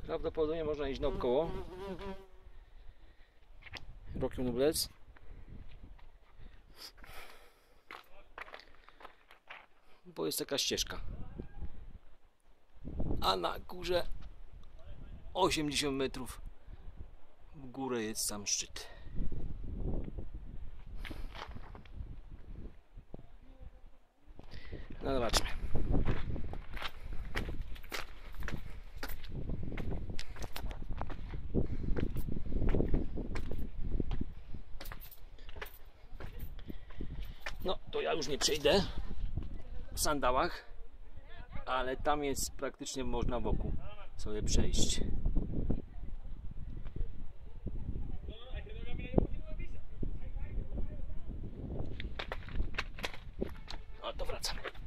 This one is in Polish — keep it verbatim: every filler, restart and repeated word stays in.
Prawdopodobnie można iść naokoło. Rocky Nublec. Bo jest taka ścieżka. A na górze osiemdziesiąt metrów w górę jest sam szczyt. No zobaczmy. No to ja już nie przejdę w sandałach, ale tam jest praktycznie można wokół sobie przejść. O, to wracam.